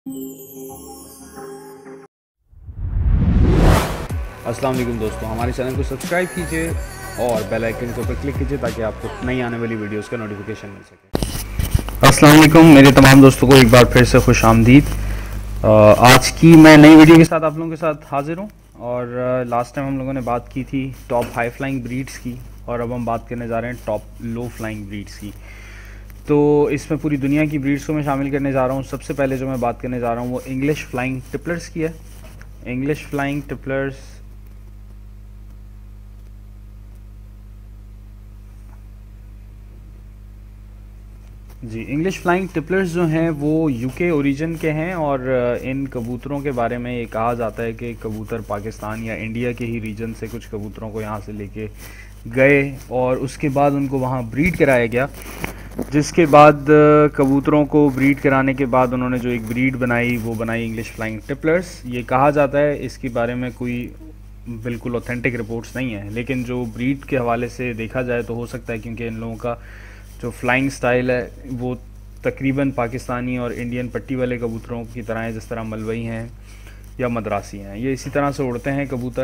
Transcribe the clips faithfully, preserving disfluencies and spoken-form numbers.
अस्सलाम वालेकुम दोस्तों, हमारे चैनल को सब्सक्राइब कीजिए और बेल आइकन के ऊपर क्लिक कीजिए ताकि आपको नई आने वाली वीडियोस का नोटिफिकेशन मिल सके। अस्सलाम वालेकुम मेरे तमाम दोस्तों को एक बार फिर से खुश आमदीद। आज की मैं नई वीडियो के साथ आप लोगों के साथ हाजिर हूँ। और लास्ट टाइम हम लोगों ने बात की थी टॉप हाई फ्लाइंग ब्रीड्स की, और अब हम बात करने जा रहे हैं टॉप लो फ्लाइंग ब्रीड्स की। तो इसमें पूरी दुनिया की ब्रीड्स को मैं शामिल करने जा रहा हूँ। सबसे पहले जो मैं बात करने जा रहा हूँ वो इंग्लिश फ्लाइंग टिपलर्स की है। इंग्लिश फ्लाइंग टिपलर्स जी इंग्लिश फ्लाइंग टिपलर्स जो हैं वो यूके ओरिजिन के हैं, और इन कबूतरों के बारे में ये कहा जाता है कि कबूतर पाकिस्तान या इंडिया के ही रीजन से कुछ कबूतरों को यहाँ से लेके गए और उसके बाद उनको वहाँ ब्रीड कराया गया, जिसके बाद कबूतरों को ब्रीड कराने के बाद उन्होंने जो एक ब्रीड बनाई वो बनाई इंग्लिश फ्लाइंग टिपलर्स। ये कहा जाता है, इसके बारे में कोई बिल्कुल ऑथेंटिक रिपोर्ट्स नहीं है, लेकिन जो ब्रीड के हवाले से देखा जाए तो हो सकता है, क्योंकि इन लोगों का जो फ्लाइंग स्टाइल है वो तकरीबन पाकिस्तानी और इंडियन पट्टी वाले कबूतरों की तरह है, जिस तरह मलवई हैं या मद्रासी हैं, ये इसी तरह से उड़ते हैं कबूतर।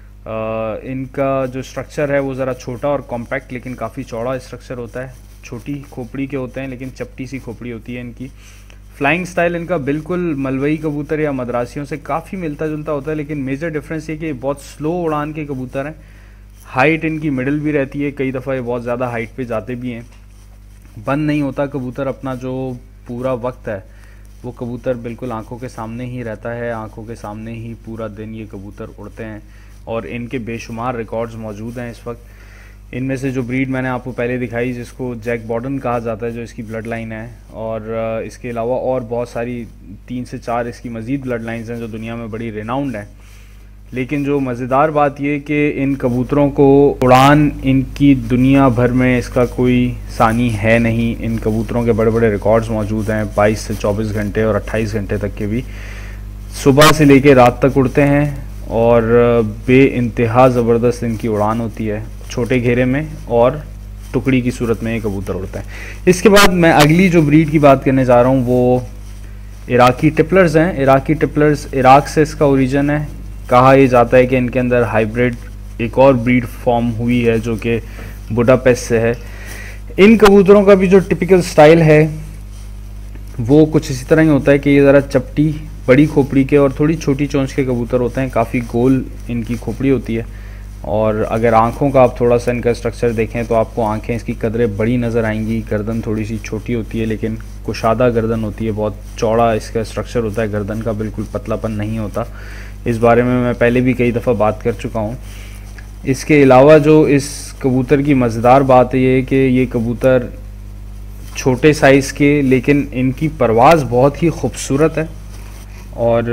आ, इनका जो स्ट्रक्चर है वो ज़रा छोटा और कॉम्पैक्ट लेकिन काफ़ी चौड़ा स्ट्रक्चर होता है। छोटी खोपड़ी के होते हैं लेकिन चपटी सी खोपड़ी होती है इनकी। फ्लाइंग स्टाइल इनका बिल्कुल मलवई कबूतर या मद्रासियों से काफ़ी मिलता जुलता होता है, लेकिन मेजर डिफरेंस ये कि बहुत स्लो उड़ान के कबूतर हैं। हाइट इनकी मिडिल भी रहती है, कई दफ़ा ये बहुत ज़्यादा हाइट पे जाते भी हैं। बंद नहीं होता कबूतर, अपना जो पूरा वक्त है वो कबूतर बिल्कुल आंखों के सामने ही रहता है, आंखों के सामने ही पूरा दिन ये कबूतर उड़ते हैं, और इनके बेशुमार रिकॉर्ड्स मौजूद हैं इस वक्त। इनमें से जो ब्रीड मैंने आपको पहले दिखाई जिसको जैक बॉर्डन कहा जाता है, जो इसकी ब्लड लाइन है, और इसके अलावा और बहुत सारी तीन से चार इसकी मज़ीद ब्लड लाइन्स हैं जो दुनिया में बड़ी रिनाउंड हैं। लेकिन जो मज़ेदार बात ये कि इन कबूतरों को उड़ान इनकी दुनिया भर में इसका कोई सानी है नहीं। इन कबूतरों के बड़े बड़े रिकॉर्ड्स मौजूद हैं, बाईस से चौबीस घंटे और अट्ठाईस घंटे तक के भी सुबह से लेकर रात तक उड़ते हैं, और बे इंतहा ज़बरदस्त इनकी उड़ान होती है छोटे घेरे में, और टुकड़ी की सूरत में ये कबूतर उड़ते हैं। इसके बाद मैं अगली जो ब्रीड की बात करने जा रहा हूँ वो इराकी टिपलर्स हैं। इराकी टिपलर्स इराक से इसका ओरिजिन है। कहा यह जाता है कि इनके अंदर हाइब्रिड एक और ब्रीड फॉर्म हुई है जो कि बुडापेस्ट से है। इन कबूतरों का भी जो टिपिकल स्टाइल है वो कुछ इसी तरह ही होता है कि ये ज़रा चपटी बड़ी खोपड़ी के और थोड़ी छोटी चोंच के कबूतर होते हैं। काफ़ी गोल इनकी खोपड़ी होती है, और अगर आँखों का आप थोड़ा सा इनका स्ट्रक्चर देखें तो आपको आँखें इसकी कदरें बड़ी नज़र आएंगी। गर्दन थोड़ी सी छोटी होती है लेकिन कुशादा गर्दन होती है, बहुत चौड़ा इसका स्ट्रक्चर होता है, गर्दन का बिल्कुल पतलापन नहीं होता। इस बारे में मैं पहले भी कई दफ़ा बात कर चुका हूँ। इसके अलावा जो इस कबूतर की मज़ेदार बात है ये कि ये कबूतर छोटे साइज़ के, लेकिन इनकी परवाज़ बहुत ही खूबसूरत है, और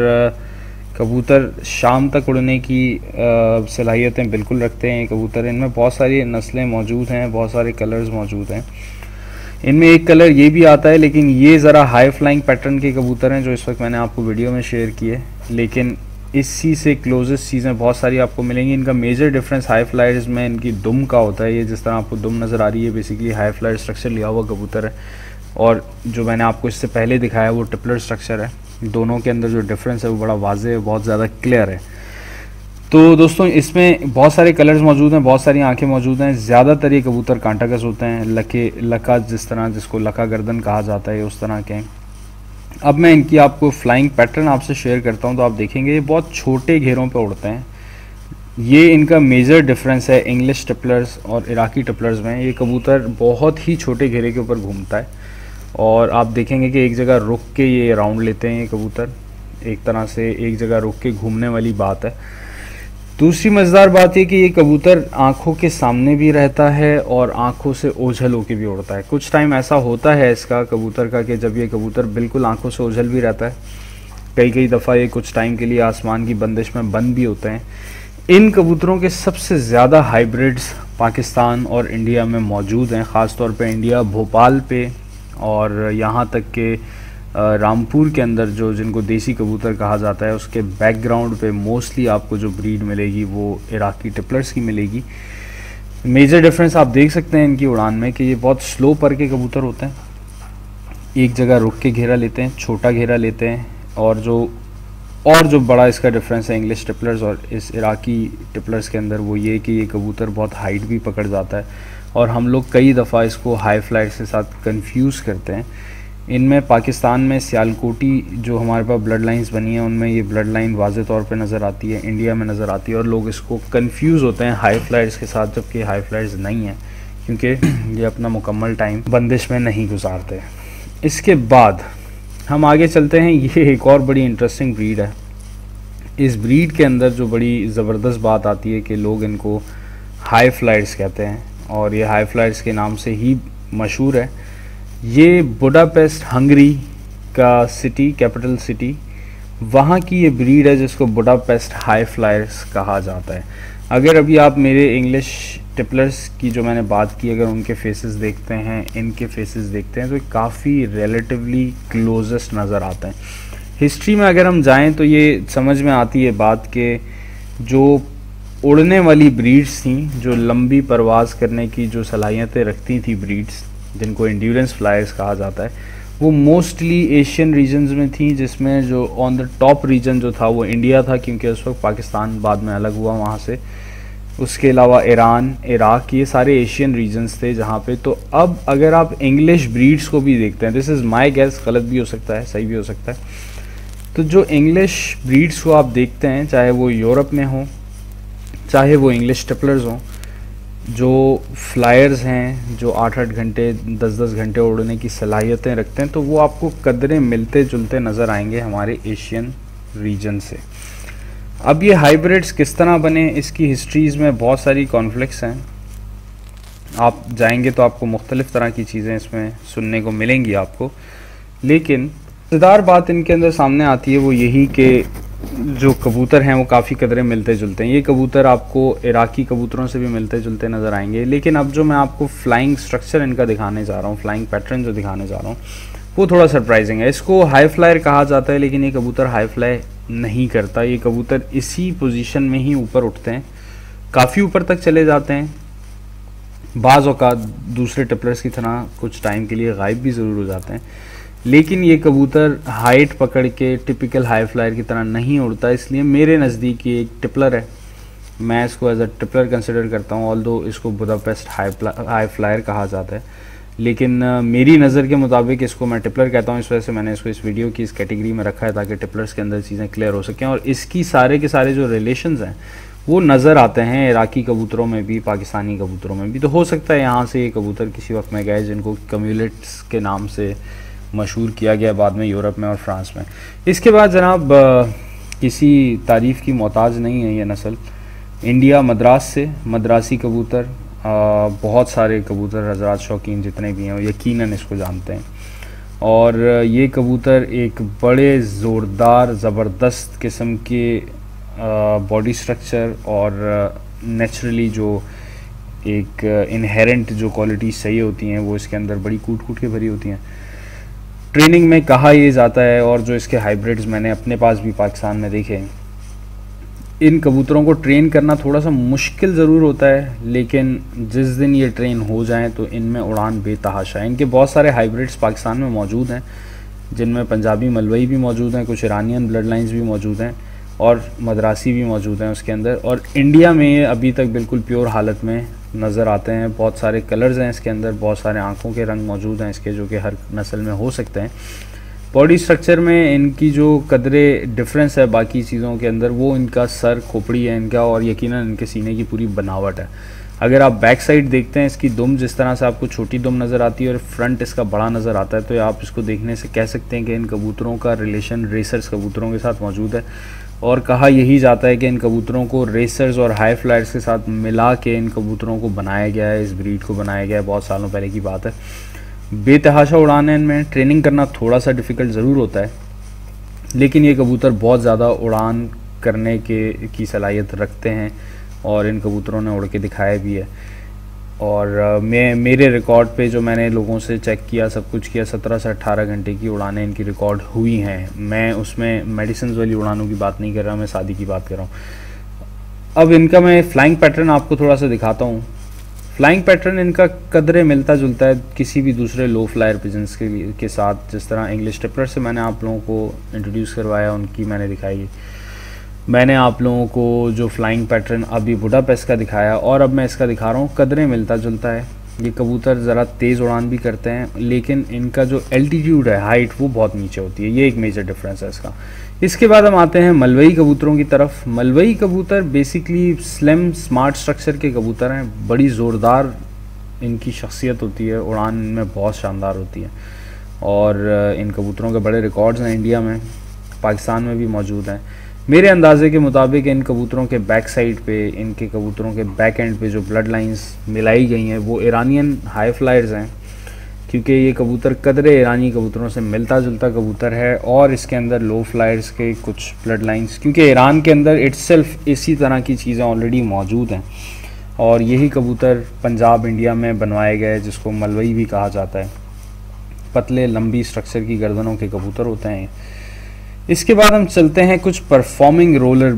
कबूतर शाम तक उड़ने की सलाहियतें बिल्कुल रखते हैं ये कबूतर। इनमें बहुत सारी नस्लें मौजूद हैं, बहुत सारे कलर्स मौजूद हैं। इनमें एक कलर ये भी आता है, लेकिन ये ज़रा हाई फ्लाइंग पैटर्न के कबूतर हैं जो इस वक्त मैंने आपको वीडियो में शेयर किए, लेकिन इसी से क्लोजेस्ट चीज़ें बहुत सारी आपको मिलेंगी। इनका मेजर डिफरेंस हाई फ्लायर्स में इनकी दुम का होता है। ये जिस तरह आपको दुम नज़र आ रही है बेसिकली हाई फ्लायर स्ट्रक्चर लिया हुआ कबूतर है, और जो मैंने आपको इससे पहले दिखाया वो टिपलर स्ट्रक्चर है। दोनों के अंदर जो डिफरेंस है वो बड़ा वाज़ेह है, बहुत ज़्यादा क्लियर है। तो दोस्तों इसमें बहुत सारे कलर्स मौजूद हैं, बहुत सारी आंखें मौजूद हैं। ज़्यादातर ये कबूतर कांटाकस होते हैं, लके लका जिस तरह जिसको लका गर्दन कहा जाता है उस तरह के। अब मैं इनकी आपको फ्लाइंग पैटर्न आपसे शेयर करता हूं, तो आप देखेंगे ये बहुत छोटे घेरों पे उड़ते हैं। ये इनका मेजर डिफरेंस है इंग्लिश टिपलर्स और इराकी टिपलर्स में। ये कबूतर बहुत ही छोटे घेरे के ऊपर घूमता है, और आप देखेंगे कि एक जगह रुक के ये राउंड लेते हैं। ये कबूतर एक तरह से एक जगह रुक के घूमने वाली बात है। दूसरी मज़ेदार बात यह कि ये कबूतर आंखों के सामने भी रहता है और आंखों से ओझल होकर भी उड़ता है। कुछ टाइम ऐसा होता है इसका कबूतर का कि जब ये कबूतर बिल्कुल आंखों से ओझल भी रहता है, कई कई दफ़ा ये कुछ टाइम के लिए आसमान की बंदिश में बंद भी होते हैं। इन कबूतरों के सबसे ज़्यादा हाइब्रिड्स पाकिस्तान और इंडिया में मौजूद हैं, ख़ास तौर पे इंडिया भोपाल पे, और यहाँ तक के रामपुर के अंदर जो जिनको देसी कबूतर कहा जाता है उसके बैकग्राउंड पे मोस्टली आपको जो ब्रीड मिलेगी वो इराकी टिपलर्स की मिलेगी। मेजर डिफरेंस आप देख सकते हैं इनकी उड़ान में कि ये बहुत स्लो पर के कबूतर होते हैं, एक जगह रुक के घेरा लेते हैं, छोटा घेरा लेते हैं, और जो और जो बड़ा इसका डिफरेंस है इंग्लिश टिपलर्स और इस इराकी टिपलर्स के अंदर, वो ये कि ये कबूतर बहुत हाइट भी पकड़ जाता है और हम लोग कई दफ़ा इसको हाई फ्लाइट्स के साथ कंफ्यूज करते हैं। इनमें पाकिस्तान में सियालकोटी जो हमारे पास ब्लड लाइंस बनी हैं उनमें ये ब्लड लाइन वाज़े तौर पे नज़र आती है, इंडिया में नज़र आती है और लोग इसको कंफ्यूज होते हैं हाई फ्लाइट्स के साथ, जबकि हाई फ्लाइट्स नहीं हैं क्योंकि ये अपना मुकम्मल टाइम बंदिश में नहीं गुजारते। इसके बाद हम आगे चलते हैं। ये एक और बड़ी इंटरेस्टिंग ब्रीड है। इस ब्रीड के अंदर जो बड़ी ज़बरदस्त बात आती है कि लोग इनको हाई फ्लाइट्स कहते हैं और ये हाई फ्लाइट्स के नाम से ही मशहूर है। ये बुडापेस्ट हंगरी का सिटी, कैपिटल सिटी, वहाँ की ये ब्रीड है जिसको बुडापेस्ट हाई फ्लायर्स कहा जाता है। अगर अभी आप मेरे इंग्लिश टिपलर्स की जो मैंने बात की, अगर उनके फेसेस देखते हैं, इनके फेसेस देखते हैं, तो काफ़ी रिलेटिवली क्लोजेस्ट नज़र आते हैं। हिस्ट्री में अगर हम जाएं तो ये समझ में आती है बात कि जो उड़ने वाली ब्रीड्स थी, जो लंबी परवाज़ करने की जो सलाहियतें रखती थी ब्रीड्स, जिनको एंड्योरेंस फ्लायर्स कहा जाता है, वो मोस्टली एशियन रीजन्स में थी, जिसमें जो ऑन द टॉप रीजन जो था वो इंडिया था क्योंकि उस वक्त पाकिस्तान बाद में अलग हुआ वहाँ से। उसके अलावा ईरान, इराक, ये सारे एशियन रीजन्स थे जहाँ पे। तो अब अगर आप इंग्लिश ब्रीड्स को भी देखते हैं, दिस इज़ माय गेस, गलत भी हो सकता है, सही भी हो सकता है, तो जो इंग्लिश ब्रीड्स को आप देखते हैं, चाहे वो यूरोप में हो, चाहे वो इंग्लिश टिपलर्स हों, जो फ्लायर्स हैं, जो आठ आठ घंटे दस दस घंटे उड़ने की सलाहियतें रखते हैं, तो वो आपको कदरें मिलते जुलते नज़र आएंगे हमारे एशियन रीजन से। अब ये हाइब्रिड्स किस तरह बने, इसकी हिस्ट्रीज़ में बहुत सारी कॉन्फ्लिक्ट्स हैं। आप जाएंगे तो आपको मुख्तलिफ़ तरह की चीज़ें इसमें सुनने को मिलेंगी आपको, लेकिन मज़ेदार बात इनके अंदर सामने आती है वो यही कि जो कबूतर हैं वो काफ़ी कदरें मिलते जुलते हैं। ये कबूतर आपको इराकी कबूतरों से भी मिलते जुलते नज़र आएंगे, लेकिन अब जो मैं आपको फ्लाइंग स्ट्रक्चर इनका दिखाने जा रहा हूँ, फ्लाइंग पैटर्न जो दिखाने जा रहा हूँ, वो थोड़ा सरप्राइजिंग है। इसको हाई फ्लायर कहा जाता है, लेकिन ये कबूतर हाई फ्लाई नहीं करता। ये कबूतर इसी पोजीशन में ही ऊपर उठते हैं, काफ़ी ऊपर तक चले जाते हैं, बाज़ औक़ात दूसरे टिपलर्स की तरह कुछ टाइम के लिए गायब भी ज़रूर हो जाते हैं, लेकिन ये कबूतर हाइट पकड़ के टिपिकल हाई फ्लायर की तरह नहीं उड़ता। इसलिए मेरे नज़दीक ये एक टिपलर है, मैं इसको एज अ टिपलर कंसिडर करता हूँ, ऑल्दो इसको बुडापेस्ट हाई हाई फ्लायर कहा जाता है, लेकिन uh, मेरी नज़र के मुताबिक इसको मैं टिपलर कहता हूँ। इस वजह से मैंने इसको इस वीडियो की इस कैटेगरी में रखा है ताकि टिपलर्स के अंदर चीज़ें क्लियर हो सकें। और इसकी सारे के सारे जो रिलेशंस हैं वो नज़र आते हैं इराकी कबूतरों में भी, पाकिस्तानी कबूतरों में भी। तो हो सकता है यहाँ से ये कबूतर किसी वक्त में गए जिनको कम्यूलेट्स के नाम से मशहूर किया गया बाद में यूरोप में और फ्रांस में। इसके बाद जनाब किसी तारीफ़ की मोहताज नहीं है ये नस्ल। इंडिया मद्रास से मद्रासी कबूतर, आ, बहुत सारे कबूतर हजरात शौकीन जितने भी हैं यकीनन इसको जानते हैं। और ये कबूतर एक बड़े ज़ोरदार ज़बरदस्त किस्म के बॉडी स्ट्रक्चर और नेचुरली जो एक इनहेरेंट जो क्वालिटी सही होती हैं वो इसके अंदर बड़ी कूट कूट के भरी होती हैं। ट्रेनिंग में कहा ये जाता है, और जो इसके हाइब्रिड्स मैंने अपने पास भी पाकिस्तान में देखे, इन कबूतरों को ट्रेन करना थोड़ा सा मुश्किल ज़रूर होता है, लेकिन जिस दिन ये ट्रेन हो जाएं तो इनमें उड़ान बेतहाशा है। इनके बहुत सारे हाइब्रिड्स पाकिस्तान में मौजूद हैं, जिनमें पंजाबी मलवई भी मौजूद हैं, कुछ ईरानियन ब्लड लाइन्स भी मौजूद हैं और मद्रासी भी मौजूद हैं उसके अंदर। और इंडिया में ये अभी तक बिल्कुल प्योर हालत में नज़र आते हैं। बहुत सारे कलर्स हैं इसके अंदर, बहुत सारे आँखों के रंग मौजूद हैं इसके, जो कि हर नस्ल में हो सकते हैं। बॉडी स्ट्रक्चर में इनकी जो कदरे डिफरेंस है बाकी चीज़ों के अंदर, वो इनका सर, खोपड़ी है इनका, और यकीनन इनके सीने की पूरी बनावट है। अगर आप बैक साइड देखते हैं इसकी दुम, जिस तरह से आपको छोटी दुम नज़र आती है और फ्रंट इसका बड़ा नज़र आता है, तो आप इसको देखने से कह सकते हैं कि इन कबूतरों का रिलेशन रेसर्स कबूतरों के साथ मौजूद है। और कहा यही जाता है कि इन कबूतरों को रेसर्स और हाई फ्लायर्स के साथ मिला के इन कबूतरों को बनाया गया है, इस ब्रीड को बनाया गया है, बहुत सालों पहले की बात है। बेतहाशा उड़ान है इनमें, ट्रेनिंग करना थोड़ा सा डिफ़िकल्ट ज़रूर होता है, लेकिन ये कबूतर बहुत ज़्यादा उड़ान करने के की सलाहियत रखते हैं और इन कबूतरों ने उड़ के दिखाया भी है। और आ, मैं मेरे रिकॉर्ड पे जो मैंने लोगों से चेक किया, सब कुछ किया, सत्रह से अट्ठारह घंटे की उड़ानें इनकी रिकॉर्ड हुई हैं। मैं उसमें मेडिसिन वाली उड़ानों की बात नहीं कर रहा, मैं शादी की बात कर रहा हूँ। अब इनका मैं फ्लाइंग पैटर्न आपको थोड़ा सा दिखाता हूँ। फ्लाइंग पैटर्न इनका कदरे मिलता जुलता है किसी भी दूसरे लो फ्लायर पिजन्स के लिए के साथ। जिस तरह इंग्लिश टिपलर से मैंने आप लोगों को इंट्रोड्यूस करवाया, उनकी मैंने दिखाई, मैंने आप लोगों को जो फ्लाइंग पैटर्न अभी बुडापेस्ट का दिखाया और अब मैं इसका दिखा रहा हूँ, कदरे मिलता जुलता है। ये कबूतर ज़रा तेज़ उड़ान भी करते हैं, लेकिन इनका जो एल्टीट्यूड है, हाइट, वो बहुत नीचे होती है। ये एक मेजर डिफरेंस है इसका। इसके बाद हम आते हैं मलवई कबूतरों की तरफ। मलवई कबूतर बेसिकली स्लिम स्मार्ट स्ट्रक्चर के कबूतर हैं। बड़ी ज़ोरदार इनकी शख्सियत होती है, उड़ान इनमें बहुत शानदार होती है और इन कबूतरों के बड़े रिकॉर्ड्स हैं, इंडिया में, पाकिस्तान में भी मौजूद हैं। मेरे अंदाजे के मुताबिक इन कबूतरों के बैक साइड पे, इनके कबूतरों के बैक एंड पे जो ब्लड लाइंस मिलाई गई हैं वो ईरानियन हाई फ्लायर्स हैं, क्योंकि ये कबूतर कदरे ईरानी कबूतरों से मिलता जुलता कबूतर है और इसके अंदर लो फ्लायर्स के कुछ ब्लड लाइंस, क्योंकि ईरान के अंदर इट्सेल्फ इसी तरह की चीज़ें ऑलरेडी मौजूद हैं और यही कबूतर पंजाब इंडिया में बनवाए गए, जिसको मलवई भी कहा जाता है। पतले लंबी स्ट्रक्चर की गर्दनों के कबूतर होते हैं। इसके बाद हम चलते हैं कुछ परफॉर्मिंग रोलर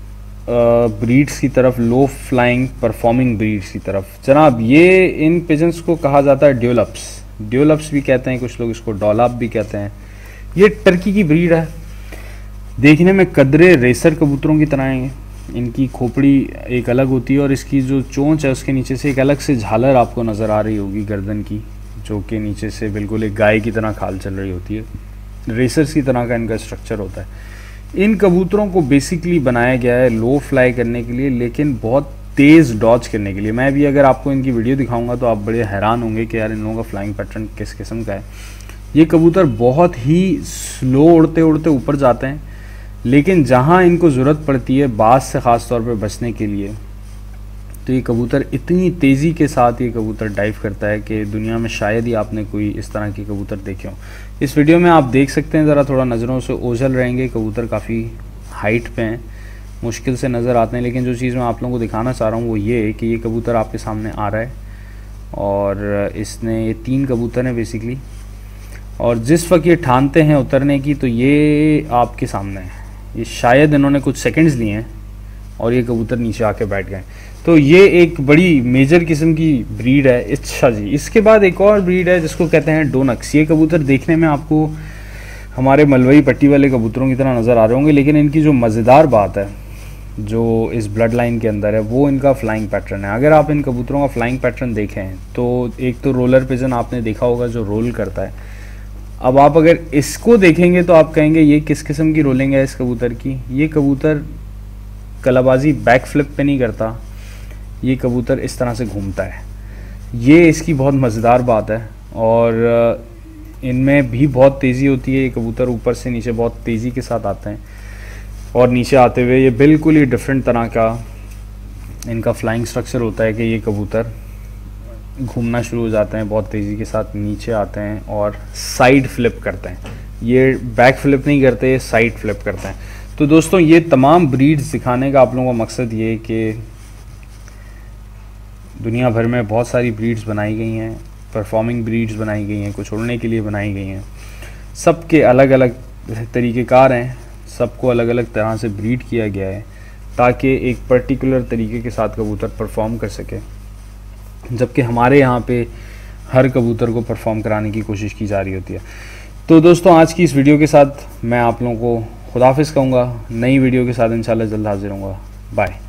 ब्रीड्स की तरफ, लो फ्लाइंग परफॉर्मिंग ब्रीड्स की तरफ। जनाब, ये इन पिजन्स को कहा जाता है ड्यूलप्स। ड्यूलप्स भी कहते हैं कुछ लोग, इसको डॉलाप भी कहते हैं। ये टर्की की ब्रीड है, देखने में कदरे रेसर कबूतरों की तरह हैं। इनकी खोपड़ी एक अलग होती है और इसकी जो चोंच है उसके नीचे से एक अलग से झालर आपको नज़र आ रही होगी गर्दन की, जो कि नीचे से बिल्कुल एक गाय की तरह खाल चल रही होती है। रेसर्स की तरह का इनका स्ट्रक्चर होता है। इन कबूतरों को बेसिकली बनाया गया है लो फ्लाई करने के लिए, लेकिन बहुत तेज़ डॉज करने के लिए। मैं भी अगर आपको इनकी वीडियो दिखाऊंगा तो आप बड़े हैरान होंगे कि यार इन लोगों का फ्लाइंग पैटर्न किस किस्म का है। ये कबूतर बहुत ही स्लो उड़ते उड़ते ऊपर जाते हैं, लेकिन जहाँ इनको ज़रूरत पड़ती है बाज से ख़ास तौर पे बचने के लिए, तो ये कबूतर इतनी तेज़ी के साथ ये कबूतर डाइव करता है कि दुनिया में शायद ही आपने कोई इस तरह के कबूतर देखे हो। इस वीडियो में आप देख सकते हैं, ज़रा थोड़ा नज़रों से ओझल रहेंगे, कबूतर काफ़ी हाइट पे हैं, मुश्किल से नज़र आते हैं। लेकिन जो चीज़ मैं आप लोगों को दिखाना चाह रहा हूँ वो ये है कि ये कबूतर आपके सामने आ रहा है और इसने, ये तीन कबूतर हैं बेसिकली, और जिस वक्त ये ठानते हैं उतरने की तो ये आपके सामने है। ये शायद इन्होंने कुछ सेकंड्स लिए हैं और ये कबूतर नीचे आके बैठ गए। तो ये एक बड़ी मेजर किस्म की ब्रीड है। अच्छा जी, इसके बाद एक और ब्रीड है जिसको कहते हैं डोनक्स। ये कबूतर देखने में आपको हमारे मलवई पट्टी वाले कबूतरों की तरह नज़र आ रहे होंगे, लेकिन इनकी जो मज़ेदार बात है जो इस ब्लड लाइन के अंदर है वो इनका फ्लाइंग पैटर्न है। अगर आप इन कबूतरों का फ्लाइंग पैटर्न देखें तो एक तो रोलर पिजन आपने देखा होगा जो रोल करता है। अब आप अगर इसको देखेंगे तो आप कहेंगे ये किस किस्म की रोलिंग है इस कबूतर की। ये कबूतर कलाबाजी बैक फ्लिप पे नहीं करता, ये कबूतर इस तरह से घूमता है। ये इसकी बहुत मज़ेदार बात है और इनमें भी बहुत तेज़ी होती है। ये कबूतर ऊपर से नीचे बहुत तेज़ी के साथ आते हैं और नीचे आते हुए ये बिल्कुल ही डिफरेंट तरह का इनका फ्लाइंग स्ट्रक्चर होता है कि ये कबूतर घूमना शुरू हो जाते हैं, बहुत तेज़ी के साथ नीचे आते हैं और साइड फ्लिप करते हैं। ये बैक फ्लिप नहीं करते, ये साइड फ्लिप करते हैं। तो दोस्तों, ये तमाम ब्रीड्स दिखाने का आप लोगों का मकसद ये है कि दुनिया भर में बहुत सारी ब्रीड्स बनाई गई हैं, परफॉर्मिंग ब्रीड्स बनाई गई हैं, कुछ उड़ने के लिए बनाई गई हैं। सबके अलग अलग तरीक़ेकार हैं, सबको अलग अलग तरह से ब्रीड किया गया है ताकि एक पर्टिकुलर तरीके के साथ कबूतर परफॉर्म कर सके, जबकि हमारे यहाँ पे हर कबूतर को परफॉर्म कराने की कोशिश की जा रही होती है। तो दोस्तों, आज की इस वीडियो के साथ मैं आप लोगों को खुदाफिज़ कहूँगा। नई वीडियो के साथ इंशाल्लाह जल्द हाजिर होऊंगा। बाय।